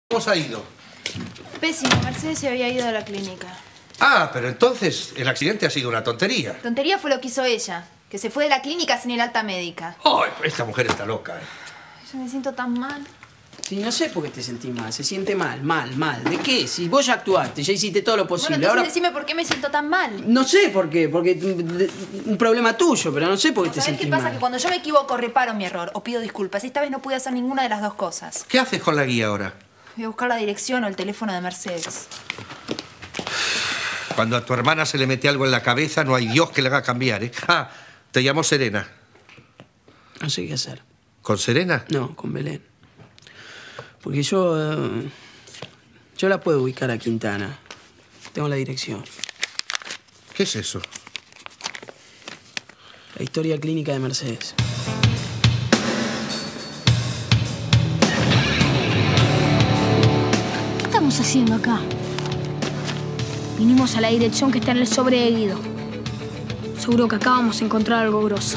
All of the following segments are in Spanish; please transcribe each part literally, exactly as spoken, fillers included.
¿Cómo se ha ido? Pésimo, Mercedes se había ido a la clínica. Ah, pero entonces el accidente ha sido una tontería. Tontería fue lo que hizo ella, que se fue de la clínica sin el alta médica. Ay, esta mujer está loca, ¿eh? Yo me siento tan mal. Sí, no sé por qué te sentís mal. Se siente mal, mal, mal. ¿De qué? Si vos ya actuaste, ya hiciste todo lo posible. Bueno, entonces Ahora... decime por qué me siento tan mal. No sé por qué, porque un problema tuyo, pero no sé por qué te ¿Sabés sentís qué pasa? mal. Que cuando yo me equivoco reparo mi error o pido disculpas. Esta vez no pude hacer ninguna de las dos cosas. ¿Qué haces con la guía ahora? Voy a buscar la dirección o el teléfono de Mercedes. Cuando a tu hermana se le mete algo en la cabeza, no hay Dios que le haga cambiar, ¿eh? Ah, te llamo Serena. No sé qué hacer. ¿Con Serena? No, con Belén. Porque yo... Uh, yo la puedo ubicar a Quintana. Tengo la dirección. ¿Qué es eso? La historia clínica de Mercedes. ¿Qué estamos haciendo acá? Vinimos a la dirección que está en el sobre de Guido. Seguro que acá vamos a encontrar algo grosso.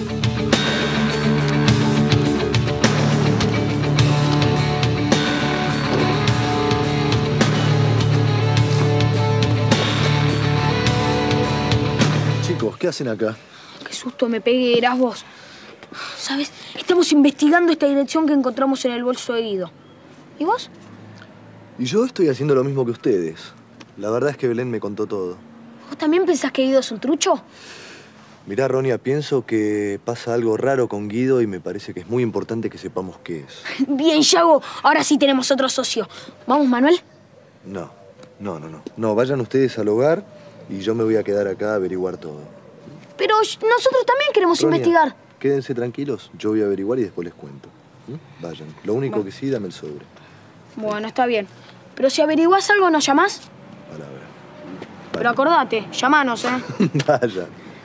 Chicos, ¿qué hacen acá? Qué susto me pegué, eras vos. ¿Sabes? Estamos investigando esta dirección que encontramos en el bolso de Guido. ¿Y vos? Y yo estoy haciendo lo mismo que ustedes. La verdad es que Belén me contó todo. ¿Vos también pensás que Guido es un trucho? Mirá, Ronia, pienso que pasa algo raro con Guido y me parece que es muy importante que sepamos qué es. Bien, Yago. Ahora sí tenemos otro socio. ¿Vamos, Manuel? No, no, no, no. No, vayan ustedes al hogar y yo me voy a quedar acá a averiguar todo. Pero nosotros también queremos Ronia, investigar. Quédense tranquilos, yo voy a averiguar y después les cuento. ¿Mm? Vayan. Lo único bueno. que sí, dame el sobre. Bueno, está bien. Pero si averiguás algo, ¿nos llamás? Palabra. Pero acordate, llamanos, ¿eh? Vaya.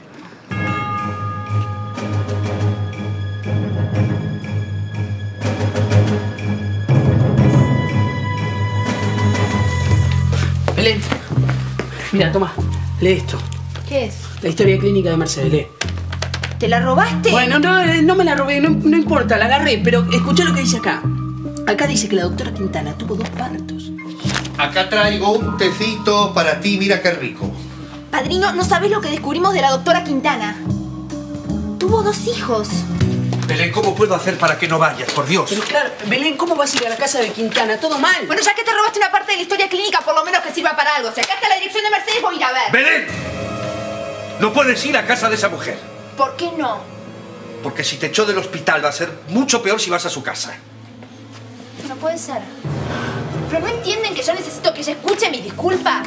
Belén, mira, toma, lee esto. ¿Qué es? La historia clínica de Mercedes, lee. ¿Te la robaste? Bueno, no, no me la robé, no, no importa, la agarré, pero escuchá lo que dice acá. Acá dice que la doctora Quintana tuvo dos partos. Acá traigo un tecito para ti, mira qué rico. Padrino, no sabés lo que descubrimos de la doctora Quintana. Tuvo dos hijos. Belén, ¿cómo puedo hacer para que no vayas, por Dios? Pero claro, Belén, ¿cómo vas a ir a la casa de Quintana? Todo mal. Bueno, ya que te robaste una parte de la historia clínica, por lo menos que sirva para algo. Si acá está la dirección de Mercedes, voy a ir a ver. ¡Belén! No puedes ir a casa de esa mujer. ¿Por qué no? Porque si te echó del hospital va a ser mucho peor si vas a su casa. No puede ser. ¿Pero no entienden que yo necesito que ella escuche mis disculpas?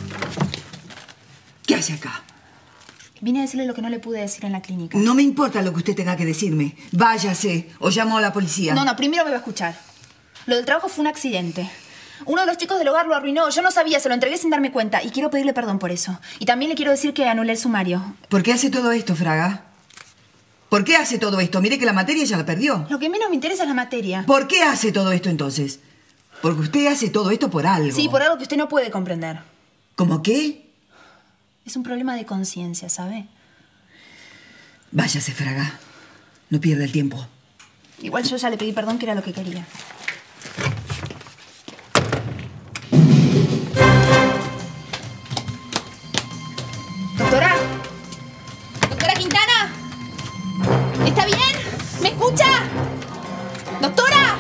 ¿Qué hace acá? Vine a decirle lo que no le pude decir en la clínica. No me importa lo que usted tenga que decirme. Váyase o llamo a la policía. No, no, primero me va a escuchar. Lo del trabajo fue un accidente. Uno de los chicos del hogar lo arruinó. Yo no sabía, se lo entregué sin darme cuenta. Y quiero pedirle perdón por eso. Y también le quiero decir que anulé el sumario. ¿Por qué hace todo esto, Fraga? ¿Por qué hace todo esto? Mire que la materia ya la perdió. Lo que menos me interesa es la materia. ¿Por qué hace todo esto entonces? Porque usted hace todo esto por algo. Sí, por algo que usted no puede comprender. ¿Cómo qué? Es un problema de conciencia, ¿sabe? Váyase, Fraga. No pierda el tiempo. Igual yo ya le pedí perdón, que era lo que quería. Doctora. Doctora Quintana. ¿Está bien? ¿Me escucha? Doctora.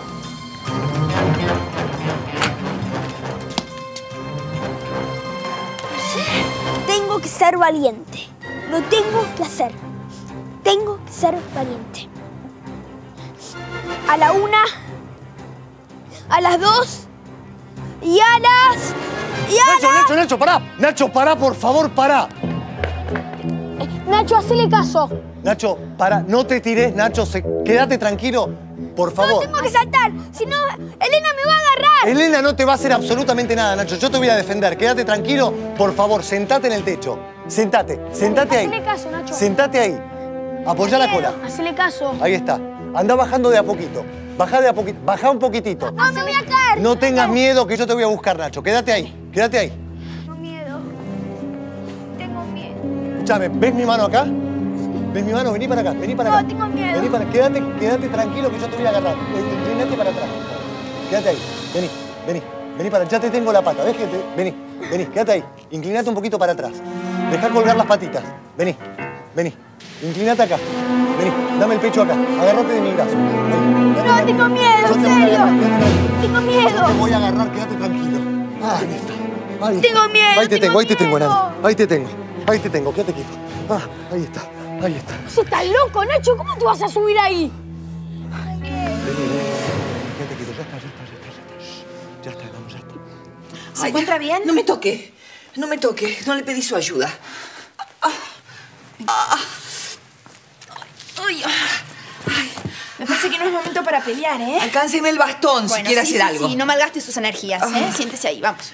Tengo que ser valiente. Lo tengo que hacer. Tengo que ser valiente. A la una, a las dos y a las... Y a Nacho, la... Nacho, Nacho, pará. Nacho, pará, por favor, pará. Eh, Nacho, hacele caso. Nacho, pará. No te tires, Nacho. Se... Quédate tranquilo, por favor. No tengo que saltar. Si no, Elena me va a agarrar. Elena no te va a hacer absolutamente nada, Nacho. Yo te voy a defender. Quédate tranquilo. Por favor, sentate en el techo. Sentate, sentate ahí. Hacele caso, Nacho. Sentate ahí. Apoyá la cola. Hacele caso. Ahí está. Anda bajando de a poquito. Bajá de a poquito. Bajá un poquitito. No, me voy a caer. No tengas miedo que yo te voy a buscar, Nacho. Quédate ahí. Quédate ahí. Tengo miedo. Tengo miedo. Escuchame, ¿ves mi mano acá? ¿Ves mi mano? Vení para acá, vení para acá. No, tengo miedo. Vení para acá. Quédate, quédate tranquilo que yo te voy a agarrar. Inclinate para atrás. quédate ahí. Vení, vení. Vení para... Ya te tengo la pata, ¿ves que te... Vení, vení, quédate ahí. Inclinate un poquito para atrás. Dejá colgar las patitas. Vení, vení. Inclinate acá. Vení, dame el pecho acá. Agárrate de mi brazo. Vení. No, tengo miedo, en serio. Tengo miedo. No te voy a agarrar, quédate tranquilo. Ahí está. Ahí está. Tengo miedo. Ahí te tengo, ahí te tengo, miedo. Nani. Ahí te tengo. Ahí te tengo, quédate quieto. Ah, ahí está, ahí está. ¿Vos estás loco, Nacho? ¿Cómo te vas a subir ahí? Vení, vení. Quédate quieto, ya está, ya está, ya está, ya está. Shh, ya está, vamos, ya está. ¿Se Ay, encuentra bien? No me toque. No me toque. No le pedí su ayuda. Ah, ah, ay, ay. Me parece que no es momento para pelear, ¿eh? Alcánceme el bastón si Bueno, quiere sí, hacer sí, algo. sí, no malgaste sus energías, ¿eh? Siéntese ahí, vamos.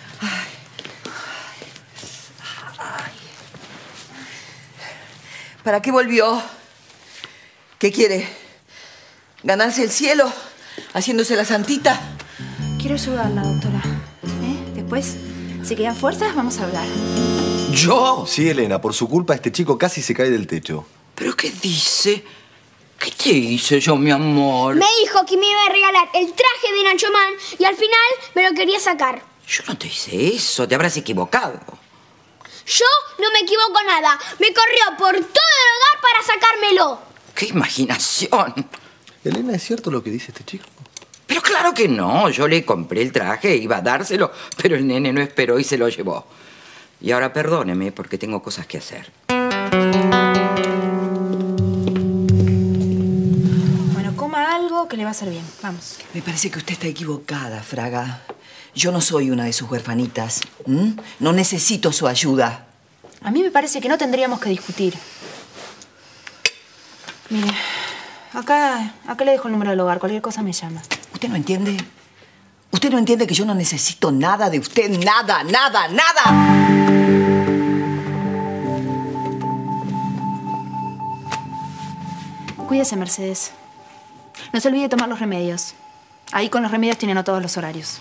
¿Para qué volvió? ¿Qué quiere? ¿Ganarse el cielo? ¿Haciéndose la santita? Quiero ayudarla, doctora. ¿Eh? Después, si quedan fuerzas, vamos a hablar. ¿Yo? Sí, Elena, por su culpa este chico casi se cae del techo. ¿Pero qué dice? ¿Qué te hice yo, mi amor? Me dijo que me iba a regalar el traje de Nacho Man y al final me lo quería sacar. Yo no te hice eso, te habrás equivocado. Yo no me equivoco nada. Me corrió por todo el hogar para sacármelo. ¡Qué imaginación! Elena, ¿es cierto lo que dice este chico? Pero claro que no. Yo le compré el traje, iba a dárselo, pero el nene no esperó y se lo llevó. Y ahora perdóneme porque tengo cosas que hacer. Bueno, coma algo que le va a hacer bien. Vamos. Me parece que usted está equivocada, Fraga. Yo no soy una de sus huerfanitas. ¿Mm? No necesito su ayuda. A mí me parece que no tendríamos que discutir. Mire, acá, acá le dejo el número del hogar. Cualquier cosa me llama. ¿Usted no entiende? ¿Usted no entiende que yo no necesito nada de usted? Nada, nada, nada. Cuídese, Mercedes. No se olvide tomar los remedios. Ahí con los remedios tienen a todos los horarios.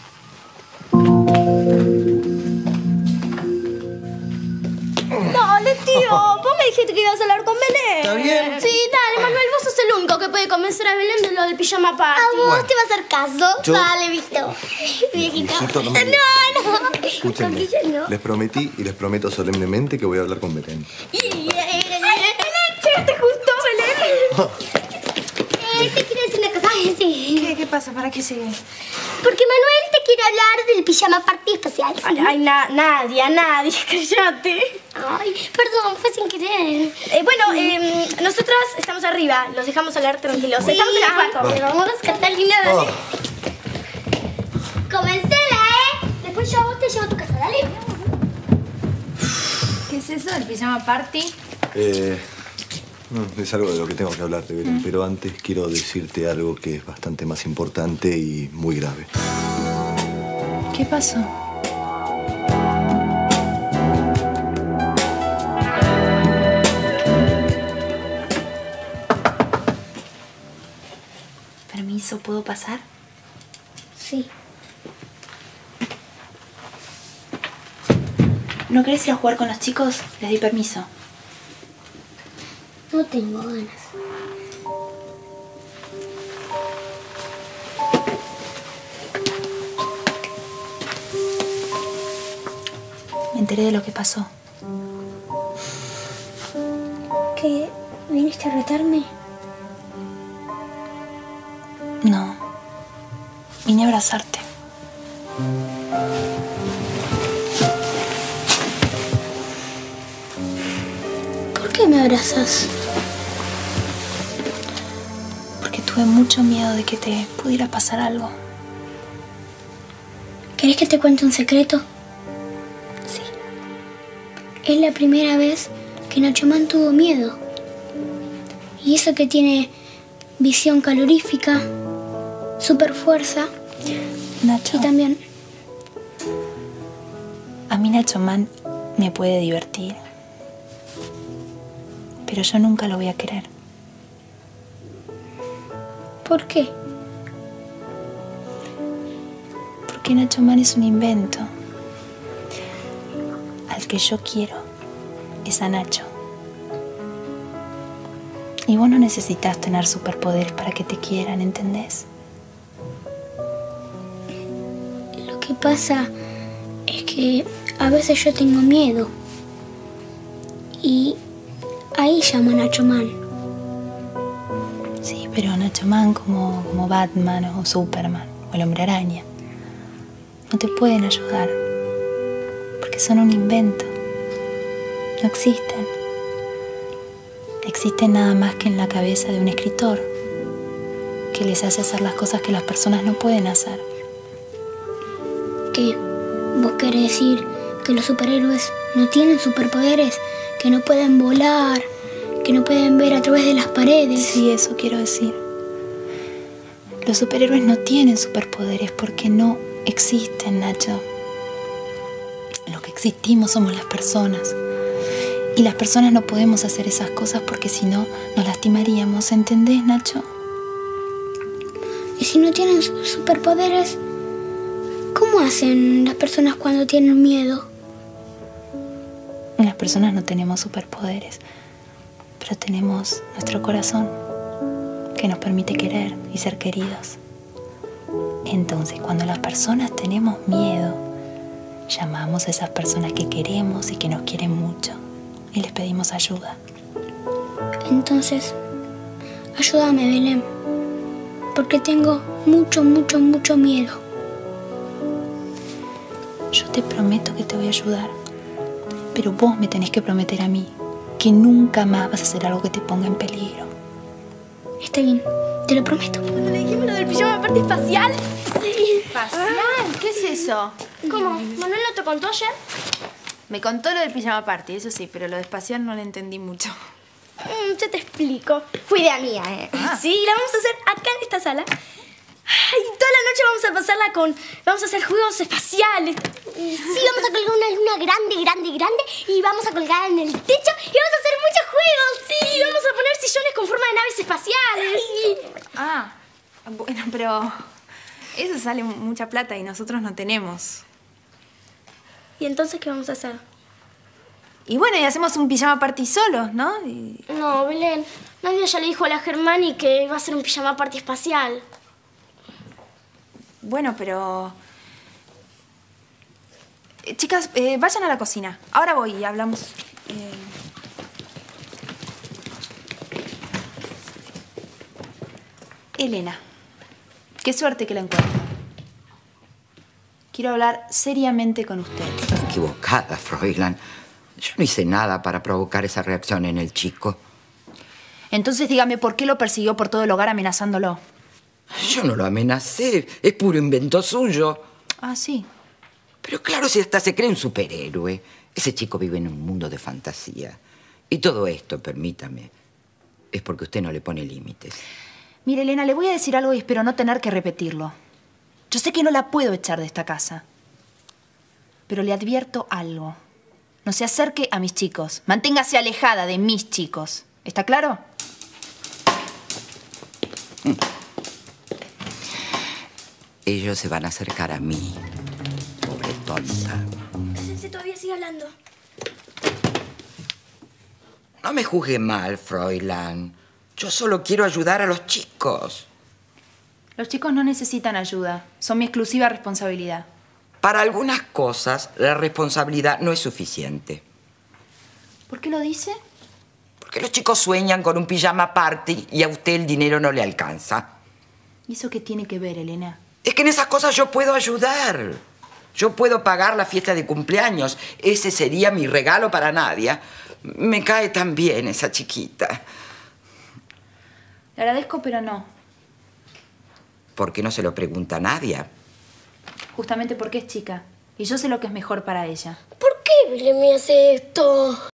Dale, tío. Vos me dijiste que ibas a hablar con Belén. ¿Está bien? Sí, dale, Manuel. Vos sos el único que puede convencer a Belén de lo del pijama party. ¿A vos Bueno. te va a hacer caso? Yo- Dale, Víctor. Viejito. Viejito, no me- No, no. Escúchenme, Conquilla, no. les prometí y les prometo solemnemente que voy a hablar con Belén. Belén, llegaste justo, Belén. Eh, te quiero decir una cosa. Ay, sí. ¿Qué, qué pasa? ¿Para qué sigue? Porque Manuel te quiere hablar del pijama party especial. ¿Sí? Ay, ay, na Nadia, Nadia, cállate. Ay, perdón, fue sin querer. Eh, bueno, eh, nosotras estamos arriba. Los dejamos hablar tranquilos. Sí, estamos en el ay, cuarto. pero vámonos, Catalina, dale. Comencela, ¿eh? Después yo a vos te llevo a tu casa, dale. ¿Qué es eso del pijama party? Eh, no, es algo de lo que tengo que hablarte, Belén, pero antes quiero decirte algo que es bastante más importante y muy grave. ¿Qué pasó? Permiso, ¿puedo pasar? Sí. ¿No querés ir a jugar con los chicos? Les di permiso. No tengo ganas. Me enteré de lo que pasó. ¿Qué? ¿Viniste a retarme? No. Vine a abrazarte. ¿Por qué me abrazas? Porque tuve mucho miedo de que te pudiera pasar algo. ¿Querés que te cuente un secreto? Sí. Es la primera vez que Nacho Man tuvo miedo. Y eso que tiene visión calorífica, super fuerza Nacho, y también... a mí Nacho Man me puede divertir. Pero yo nunca lo voy a querer. ¿Por qué? Porque Nacho Man es un invento. Al que yo quiero es a Nacho. Y vos no necesitas tener superpoderes para que te quieran, ¿entendés? Lo que pasa es que a veces yo tengo miedo. Y ahí llamo a Nacho Man. Sí, pero Nacho Man como, como Batman o Superman o el Hombre Araña no te pueden ayudar porque son un invento. No existen. Existen nada más que en la cabeza de un escritor que les hace hacer las cosas que las personas no pueden hacer. ¿Qué? ¿Vos querés decir que los superhéroes no tienen superpoderes? ¿Que no pueden volar? ¿Que no pueden ver a través de las paredes? Sí, eso quiero decir. Los superhéroes no tienen superpoderes porque no existen, Nacho. Lo que existimos somos las personas. Y las personas no podemos hacer esas cosas porque si no nos lastimaríamos, ¿entendés, Nacho? Y si no tienen superpoderes, ¿cómo hacen las personas cuando tienen miedo? Las personas no tenemos superpoderes, pero tenemos nuestro corazón que nos permite querer y ser queridos. Entonces, cuando las personas tenemos miedo, llamamos a esas personas que queremos y que nos quieren mucho y les pedimos ayuda. Entonces, ayúdame, Belén, porque tengo mucho, mucho, mucho miedo. Yo te prometo que te voy a ayudar, pero vos me tenés que prometer a mí que nunca más vas a hacer algo que te ponga en peligro. Está bien, te lo prometo. ¿Cuando le dijimos lo del pijama party espacial? Sí. ¿Espacial? ¿Qué es eso? ¿Cómo? ¿Manuel no te contó ayer? Me contó lo del pijama party, eso sí, pero lo de espacial no lo entendí mucho. Mm, yo te explico. Fue idea mía, ¿eh? Ah. Sí, la vamos a hacer acá en esta sala. Ay, toda la noche vamos a pasarla con... Vamos a hacer juegos espaciales. Sí, vamos a colgar una luna grande, grande, grande y vamos a colgar en el techo y vamos a hacer muchos juegos. Sí, vamos a poner sillones con forma de naves espaciales. Sí. Ah, bueno, pero eso sale mucha plata y nosotros no tenemos. ¿Y entonces qué vamos a hacer? Y bueno, y hacemos un pijama party solos, ¿no? Y... No, Belén. Nadie ya le dijo a la Germani que iba a ser un pijama party espacial. Bueno, pero... Eh, chicas, eh, vayan a la cocina. Ahora voy y hablamos. Eh... Elena, qué suerte que la encuentro. Quiero hablar seriamente con usted. Está equivocada, Fräulein. Yo no hice nada para provocar esa reacción en el chico. Entonces dígame por qué lo persiguió por todo el hogar amenazándolo. Yo no lo amenacé. Es puro invento suyo. Ah, sí. Pero claro, si hasta se cree un superhéroe. Ese chico vive en un mundo de fantasía. Y todo esto, permítame, es porque usted no le pone límites. Mire, Elena, le voy a decir algo y espero no tener que repetirlo. Yo sé que no la puedo echar de esta casa. Pero le advierto algo. No se acerque a mis chicos. Manténgase alejada de mis chicos. ¿Está claro? Mm. Ellos se van a acercar a mí. Pobre tonta. Cállense, todavía sigue hablando. No me juzgue mal, Fräulein. Yo solo quiero ayudar a los chicos. Los chicos no necesitan ayuda. Son mi exclusiva responsabilidad. Para algunas cosas, la responsabilidad no es suficiente. ¿Por qué lo dice? Porque los chicos sueñan con un pijama party y a usted el dinero no le alcanza. ¿Y eso qué tiene que ver, Elena? Es que en esas cosas yo puedo ayudar. Yo puedo pagar la fiesta de cumpleaños. Ese sería mi regalo para Nadia. Me cae tan bien esa chiquita. Le agradezco, pero no. ¿Por qué no se lo pregunta a Nadia? Justamente porque es chica. Y yo sé lo que es mejor para ella. ¿Por qué Belén me hace esto?